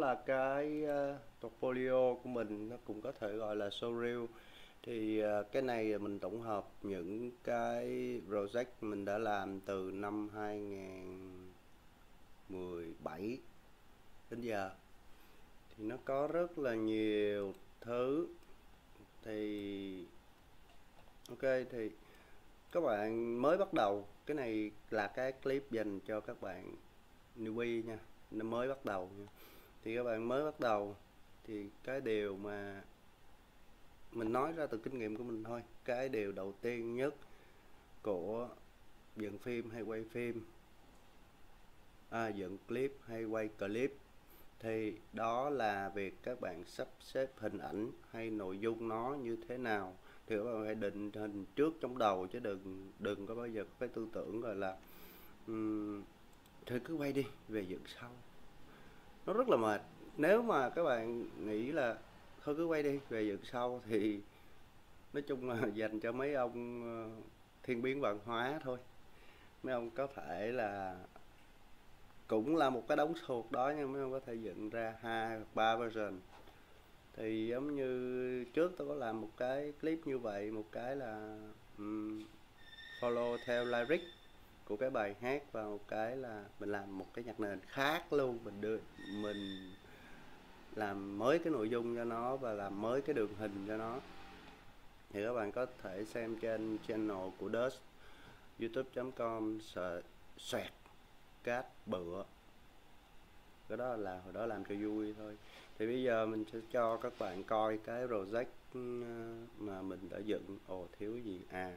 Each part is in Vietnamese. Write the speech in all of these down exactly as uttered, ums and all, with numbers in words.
là cái uh, portfolio của mình, nó cũng có thể gọi là showreel. Thì uh, cái này mình tổng hợp những cái project mình đã làm từ năm hai không một bảy đến giờ. Thì nó có rất là nhiều thứ. Thì ok, thì các bạn mới bắt đầu, cái này là cái clip dành cho các bạn newbie nha, nó mới bắt đầu nha. Thì các bạn mới bắt đầu thì cái điều mà mình nói ra từ kinh nghiệm của mình thôi, cái điều đầu tiên nhất của dựng phim hay quay phim, à, dựng clip hay quay clip, thì đó là việc các bạn sắp xếp hình ảnh hay nội dung nó như thế nào. Thì các bạn phải định hình trước trong đầu, chứ đừng đừng có bao giờ có cái tư tưởng gọi là um, thôi cứ quay đi về dựng sau. Nó rất là mệt. Nếu mà các bạn nghĩ là thôi cứ quay đi về dựng sau thì nói chung là dành cho mấy ông uh, thiên biến vạn hóa thôi. Mấy ông có thể là cũng là một cái đống thuộc đó, nhưng mấy ông có thể dựng ra hai hoặc ba version. Thì giống như trước tôi có làm một cái clip như vậy, một cái là um, follow theo lyric của cái bài hát, và một cái là mình làm một cái nhạc nền khác luôn, mình đưa mình làm mới cái nội dung cho nó và làm mới cái đường hình cho nó. Thì các bạn có thể xem trên channel của Dust, youtube chấm com xoẹt cát bựa. Cái đó là hồi đó làm cho vui thôi. Thì bây giờ mình sẽ cho các bạn coi cái project mà mình đã dựng. Ồ, thiếu gì à,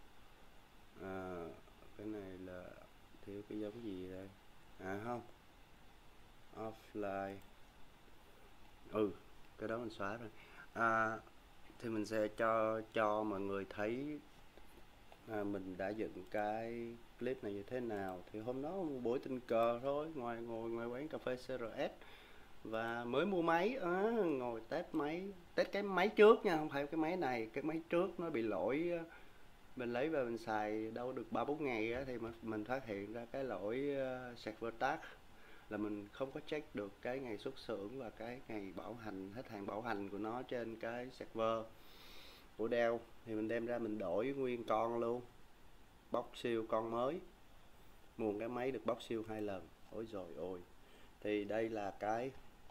à cái này là thiếu cái giống gì đây, à không, offline, ừ cái đó mình xóa rồi. À, thì mình sẽ cho cho mọi người thấy à, mình đã dựng cái clip này như thế nào. Thì hôm đó một buổi tình cờ thôi, ngoài ngồi ngoài quán cà phê xê rờ ét và mới mua máy, à, ngồi test máy, test cái máy trước nha, không phải cái máy này, cái máy trước nó bị lỗi. Mình lấy về mình xài đâu được ba bốn ngày á, thì mình phát hiện ra cái lỗi uh, server tag, là mình không có check được cái ngày xuất xưởng và cái ngày bảo hành, hết hạn bảo hành của nó trên cái server của Dell. Thì mình đem ra mình đổi nguyên con luôn, bóc siêu con mới, mua cái máy được bóc siêu hai lần. Ôi rồi ôi. Thì đây là cái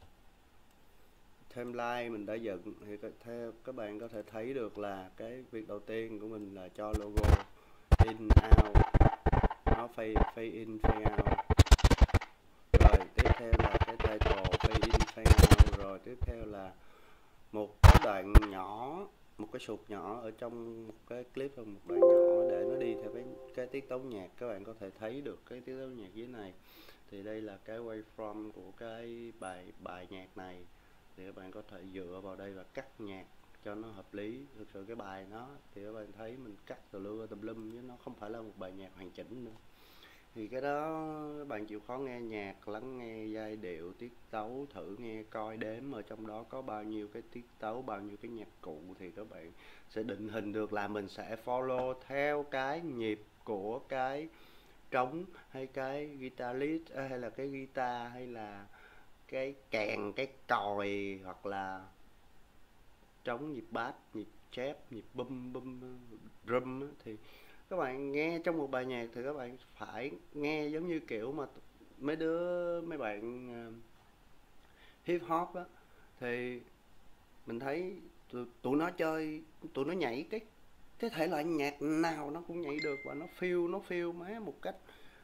timeline mình đã dựng. Thì theo các bạn có thể thấy được là cái việc đầu tiên của mình là cho logo in out, nó fade, fade in fade out. Rồi tiếp theo là cái title fade in fade out. Rồi tiếp theo là một cái đoạn nhỏ, một cái sụt nhỏ ở trong một cái clip, một đoạn nhỏ để nó đi theo cái cái tiết tấu nhạc. Các bạn có thể thấy được cái tiết tấu nhạc dưới này. Thì đây là cái waveform của cái bài bài nhạc này. Thì các bạn có thể dựa vào đây và cắt nhạc cho nó hợp lý. Thực sự cái bài nó thì các bạn thấy mình cắt từ lưa tùm lum, chứ nó không phải là một bài nhạc hoàn chỉnh nữa. Thì cái đó các bạn chịu khó nghe nhạc, lắng nghe giai điệu, tiết tấu, thử nghe coi đếm ở trong đó có bao nhiêu cái tiết tấu, bao nhiêu cái nhạc cụ, thì các bạn sẽ định hình được là mình sẽ follow theo cái nhịp của cái trống hay cái guitar lead, hay là cái guitar, hay là cái kèn, cái còi, hoặc là trống nhịp bass, nhịp chép, nhịp bum bum drum. Thì các bạn nghe trong một bài nhạc thì các bạn phải nghe giống như kiểu mà mấy đứa mấy bạn uh, hip hop á, thì mình thấy tụi, tụi nó chơi, tụi nó nhảy cái cái thể loại nhạc nào nó cũng nhảy được, và nó feel nó feel má một cách,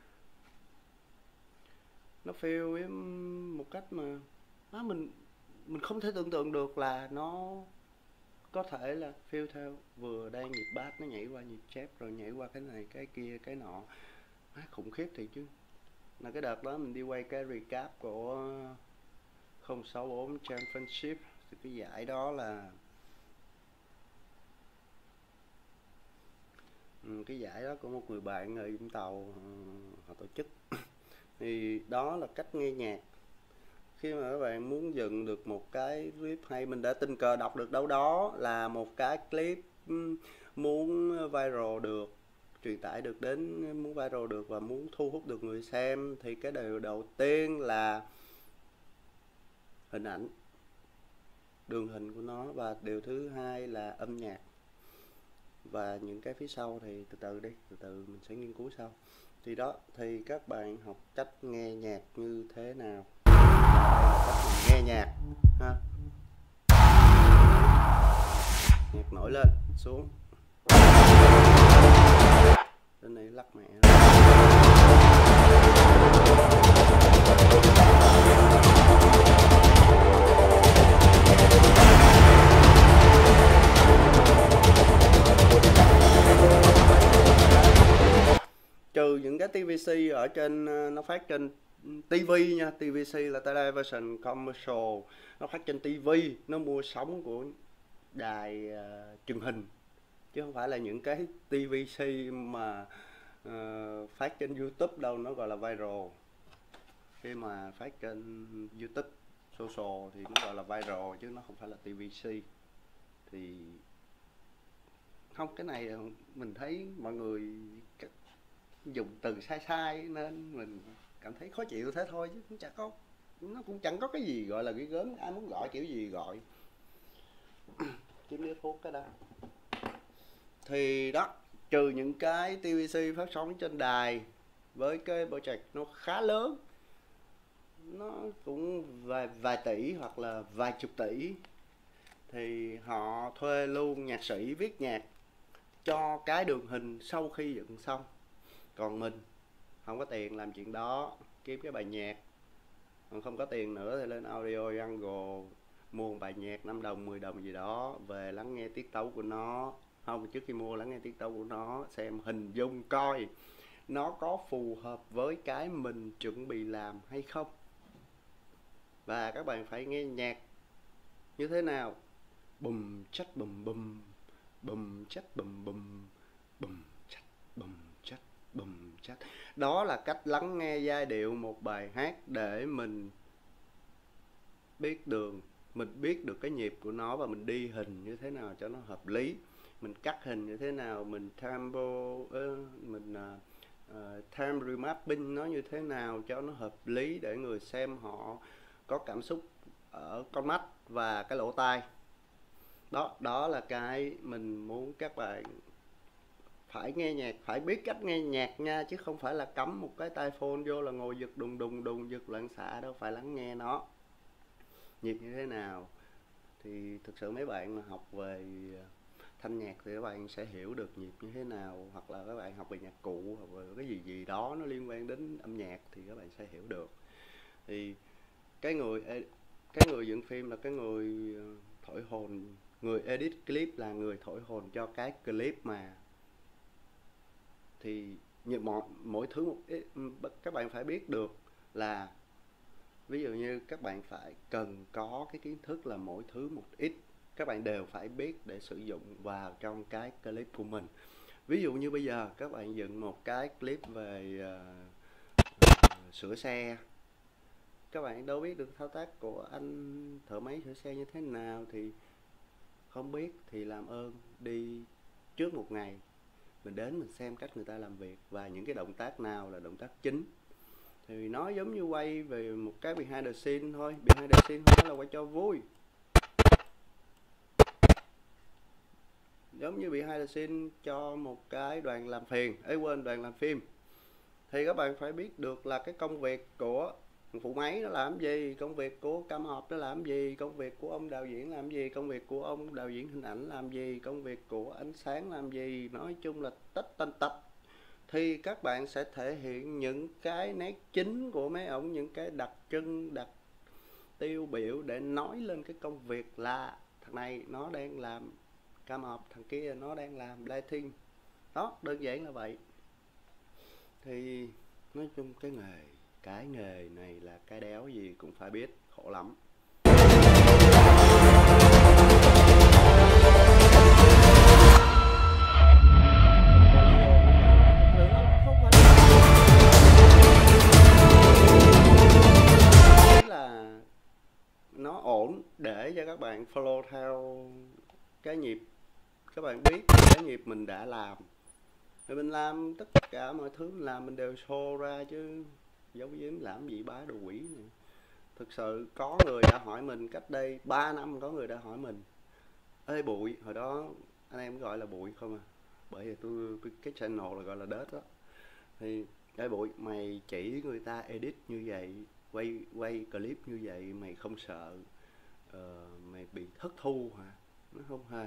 nó feel với một cách mà má mình mình không thể tưởng tượng được là nó có thể là feel theo vừa đang nhịp bass nó nhảy qua nhịp chép, rồi nhảy qua cái này cái kia cái nọ. Má khủng khiếp thiệt chứ. Là cái đợt đó mình đi quay cái recap của không sáu bốn Championship, thì cái giải đó là ừ, cái giải đó của một người bạn ở Vũng Tàu họ tổ chức. Thì đó là cách nghe nhạc. Khi mà các bạn muốn dựng được một cái clip hay, mình đã tình cờ đọc được đâu đó là một cái clip muốn viral được, truyền tải được đến, muốn viral được và muốn thu hút được người xem, thì cái điều đầu tiên là hình ảnh, đường hình của nó, và điều thứ hai là âm nhạc. Và những cái phía sau thì từ từ đi, từ từ mình sẽ nghiên cứu sau. Thì đó, thì các bạn học cách nghe nhạc như thế nào. Đây là cách mình nghe nhạc ha. Nhạc nổi lên, xuống. Bên này lắc mẹ. Trừ những cái tê vê xê ở trên, nó phát trên ti vi nha, tê vê xê là television commercial, nó phát trên ti vi, nó mua sóng của đài uh, truyền hình, chứ không phải là những cái tê vê xê mà uh, phát trên YouTube đâu, nó gọi là viral. Khi mà phát trên YouTube social thì nó gọi là viral, chứ nó không phải là tê vê xê. Thì không, cái này mình thấy mọi người dùng từ sai sai nên mình cảm thấy khó chịu thế thôi, chứ cũng chẳng có, nó cũng chẳng có cái gì gọi là ghê gớm, ai muốn gọi kiểu gì gọi. Kiếm điếu thuốc cái đó. Thì đó, trừ những cái tê vê xê phát sóng trên đài với cái budget nó khá lớn, nó cũng vài vài tỷ hoặc là vài chục tỷ, thì họ thuê luôn nhạc sĩ viết nhạc cho cái đường hình sau khi dựng xong. Còn mình không có tiền làm chuyện đó, kiếm cái bài nhạc. Còn không có tiền nữa thì lên Audio Jungle mua một bài nhạc năm đồng, mười đồng gì đó, về lắng nghe tiết tấu của nó. Không, trước khi mua lắng nghe tiết tấu của nó, xem hình dung coi nó có phù hợp với cái mình chuẩn bị làm hay không. Và các bạn phải nghe nhạc như thế nào? Bùm chắc bùm bùm, bùm chắc bùm bùm, bùm chắc bùm chắc bùm chắc. Đó là cách lắng nghe giai điệu một bài hát để mình biết đường, mình biết được cái nhịp của nó, và mình đi hình như thế nào cho nó hợp lý, mình cắt hình như thế nào, mình tempo, uh, mình uh, uh, time remapping nó như thế nào cho nó hợp lý, để người xem họ có cảm xúc ở con mắt và cái lỗ tai. Đó, đó là cái mình muốn các bạn phải nghe nhạc, phải biết cách nghe nhạc nha, chứ không phải là cắm một cái tai phone vô là ngồi giật đùng đùng đùng, giật loạn xạ đâu, phải lắng nghe nó nhịp như thế nào. Thì thực sự mấy bạn mà học về thanh nhạc thì các bạn sẽ hiểu được nhịp như thế nào, hoặc là các bạn học về nhạc cụ hoặc là cái gì gì đó nó liên quan đến âm nhạc thì các bạn sẽ hiểu được. Thì cái người cái người dựng phim là cái người thổi hồn, người edit clip là người thổi hồn cho cái clip mà. Thì như mọi mỗi thứ một ít, các bạn phải biết được là, ví dụ như các bạn phải cần có cái kiến thức là mỗi thứ một ít, các bạn đều phải biết để sử dụng vào trong cái clip của mình. Ví dụ như bây giờ các bạn dựng một cái clip về uh, uh, sửa xe, các bạn đâu biết được thao tác của anh thợ máy sửa xe như thế nào, thì không biết thì làm ơn đi trước một ngày, mình đến mình xem cách người ta làm việc và những cái động tác nào là động tác chính. Thì nó giống như quay về một cái behind the scene thôi. Behind the scene không phải là quay cho vui, giống như behind the scene cho một cái đoàn làm phiền, ấy quên, đoàn làm phim. Thì các bạn phải biết được là cái công việc của phụ máy nó làm gì, công việc của cam hộp nó làm gì, công việc của ông đạo diễn làm gì, công việc của ông đạo diễn hình ảnh làm gì, công việc của ánh sáng làm gì, nói chung là tất tần tật. Thì các bạn sẽ thể hiện những cái nét chính của mấy ổng, những cái đặc trưng, đặc tiêu biểu để nói lên cái công việc là thằng này nó đang làm cam hộp, thằng kia nó đang làm lighting. Đó, đơn giản là vậy. Thì nói chung cái nghề cái nghề này là cái đéo gì cũng phải biết, khổ lắm. Là nó ổn để cho các bạn follow theo cái nhịp, các bạn biết cái nhịp mình đã làm, rồi mình làm tất cả mọi thứ mình làm mình đều show ra, chứ giấu giếm làm gì bá đồ quỷ này. Thực sự có người đã hỏi mình cách đây ba năm, có người đã hỏi mình: ê Bụi, hồi đó anh em gọi là Bụi không à, bởi vì tôi, tôi cái channel là gọi là Đết đó, thì ê Bụi, mày chỉ người ta edit như vậy, quay quay clip như vậy, mày không sợ ờ, mày bị thất thu hả? Nó không hề,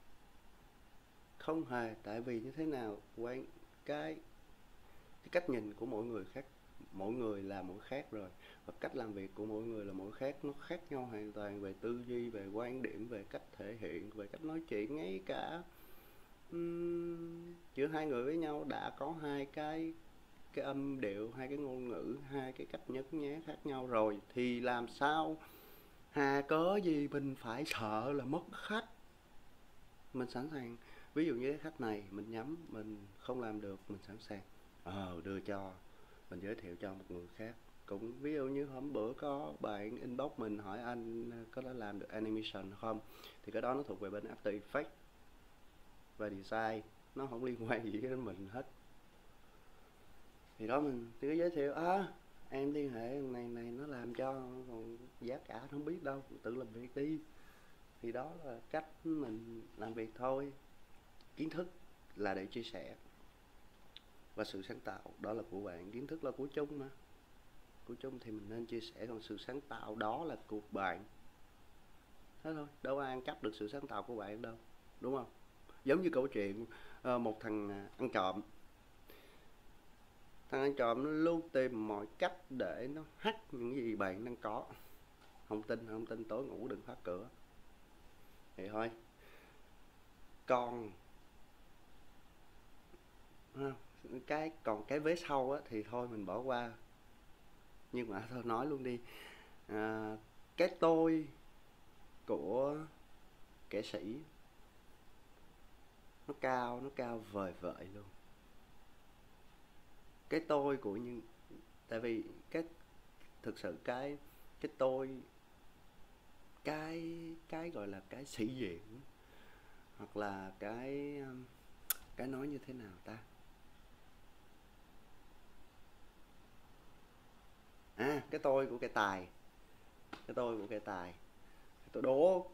không hề. Tại vì như thế nào, quan cái cái cách nhìn của mỗi người khác, mỗi người là mỗi khác rồi, và cách làm việc của mỗi người là mỗi khác, nó khác nhau hoàn toàn về tư duy, về quan điểm, về cách thể hiện, về cách nói chuyện. Ngay cả um, giữa hai người với nhau đã có hai cái cái âm điệu, hai cái ngôn ngữ, hai cái cách nhấn nhá khác nhau rồi, thì làm sao hà cớ gì mình phải sợ là mất khách. Mình sẵn sàng, ví dụ như cái khách này mình nhắm mình không làm được, mình sẵn sàng ờ đưa cho, mình giới thiệu cho một người khác. Cũng ví dụ như hôm bữa có bạn inbox mình hỏi anh có đã làm được animation không, thì cái đó nó thuộc về bên After Effects và design, nó không liên quan gì đến mình hết. Thì đó mình cứ giới thiệu à, em liên hệ này này nó làm cho, còn giá cả không biết đâu, tự làm việc đi. Thì đó là cách mình làm việc thôi. Kiến thức là để chia sẻ, và sự sáng tạo đó là của bạn. Kiến thức là của chung mà, của chung thì mình nên chia sẻ, còn sự sáng tạo đó là của bạn. Thế thôi, đâu ai ăn cắp được sự sáng tạo của bạn đâu, đúng không? Giống như câu chuyện uh, một thằng ăn trộm. Thằng ăn trộm nó luôn tìm mọi cách để nó hack những gì bạn đang có. Không tin, không tin tối ngủ đừng phá cửa. Vậy thôi. Còn cái còn cái vế sau á, thì thôi mình bỏ qua. Nhưng mà thôi nói luôn đi. À, cái tôi của kẻ sĩ nó cao, nó cao vời vợi luôn. Cái tôi của những, tại vì cái thực sự cái cái tôi, cái cái gọi là cái sĩ diện, hoặc là cái cái nói như thế nào ta, à cái tôi của cái tài, cái tôi của cái tài. Tôi đố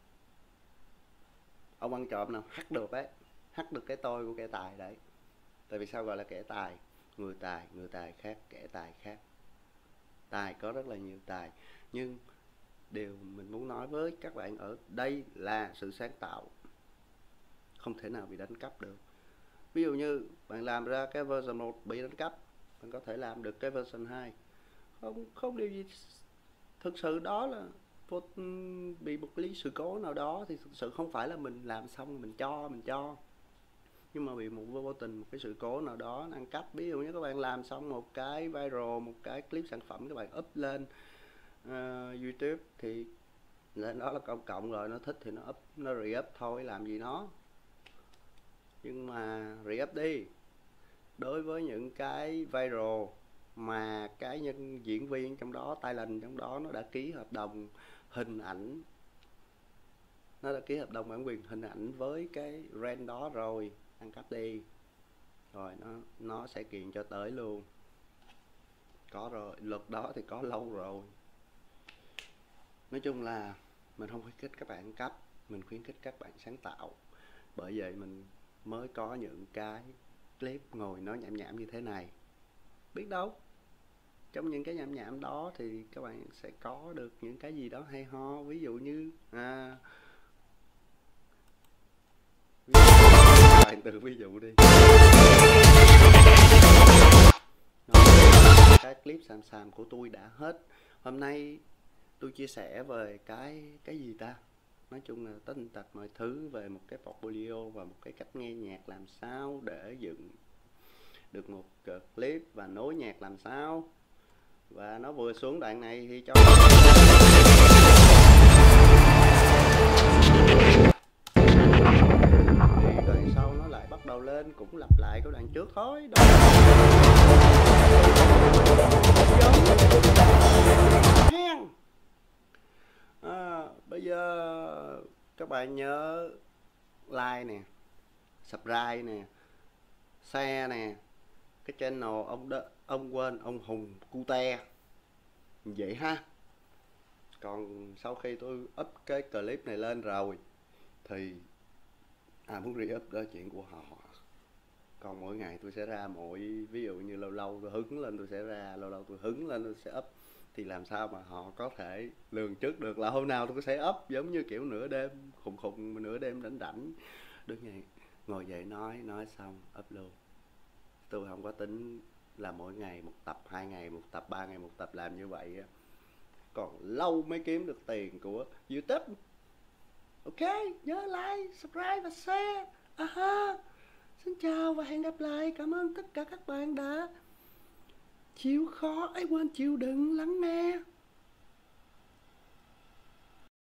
ông ăn trộm nào hack được ấy, hack được cái tôi của kẻ tài đấy. Tại vì sao gọi là kẻ tài? Người tài, người tài khác, kẻ tài khác. Tài có rất là nhiều tài, nhưng điều mình muốn nói với các bạn ở đây là sự sáng tạo không thể nào bị đánh cắp được. Ví dụ như bạn làm ra cái version một bị đánh cắp, bạn có thể làm được cái version hai. Không, không điều gì. Thực sự đó là bị một lý sự cố nào đó, thì thực sự không phải là mình làm xong mình cho mình cho nhưng mà bị một vô tình một cái sự cố nào đó ăn cắp. Ví dụ như các bạn làm xong một cái viral, một cái clip sản phẩm, các bạn up lên uh, YouTube, thì lên đó là công cộng rồi, nó thích thì nó up, nó re-up thôi, làm gì nó. Nhưng mà re-up đi. Đối với những cái viral mà cái nhân diễn viên trong đó, talent trong đó, nó đã ký hợp đồng hình ảnh, nó đã ký hợp đồng bản quyền hình ảnh với cái brand đó rồi, ăn cắp đi rồi nó nó sẽ kiện cho tới luôn. Có rồi, luật đó thì có lâu rồi. Nói chung là mình không khuyến khích các bạn ăn cắp, mình khuyến khích các bạn sáng tạo. Bởi vậy mình mới có những cái clip ngồi nói nhảm nhảm như thế này. Biết đâu trong những cái nhảm nhảm đó thì các bạn sẽ có được những cái gì đó hay ho. Ví dụ như à, bạn tự ví dụ đi. Đó, cái clip xàm xàm của tôi đã hết. Hôm nay tôi chia sẻ về cái cái gì ta, nói chung là tất tật mọi thứ về một cái portfolio và một cái cách nghe nhạc làm sao để dựng được một clip và nối nhạc làm sao. Và nó vừa xuống đoạn này thì cho thì đoạn sau nó lại bắt đầu lên, cũng lặp lại cái đoạn trước thôi. Đó. À, bây giờ các bạn nhớ like nè, subscribe nè, share nè cái channel ông đ... ông quên ông Hùng Cute vậy ha. Còn sau khi tôi up cái clip này lên rồi thì ai muốn re-up đó chuyện của họ. Còn mỗi ngày tôi sẽ ra mỗi, ví dụ như lâu lâu tôi hứng lên tôi sẽ ra, lâu lâu tôi hứng lên tôi sẽ up, thì làm sao mà họ có thể lường trước được là hôm nào tôi sẽ up. Giống như kiểu nửa đêm khùng khùng, nửa đêm rảnh rảnh đứng dậy ngồi dậy nói nói xong up luôn. Tôi không có tính là mỗi ngày một tập, hai ngày một tập, ba ngày một tập, làm như vậy á còn lâu mới kiếm được tiền của YouTube. Ok, nhớ like, subscribe và share. Aha. Xin chào và hẹn gặp lại. Cảm ơn tất cả các bạn đã chịu khó, ấy quên chịu đựng lắng nghe.